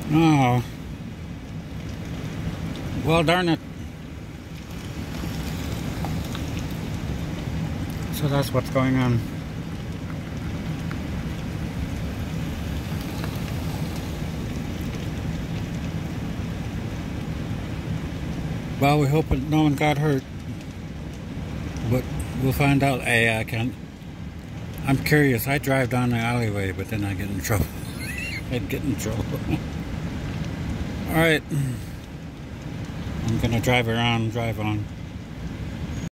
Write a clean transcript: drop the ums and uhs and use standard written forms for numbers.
Oh, well, darn it. So that's what's going on. Well, we hope that no one got hurt, but we'll find out. Hey, I can't. I'm curious. I drive down the alleyway, but then I get in trouble. I'd get in trouble. All right. I'm gonna drive around, drive on.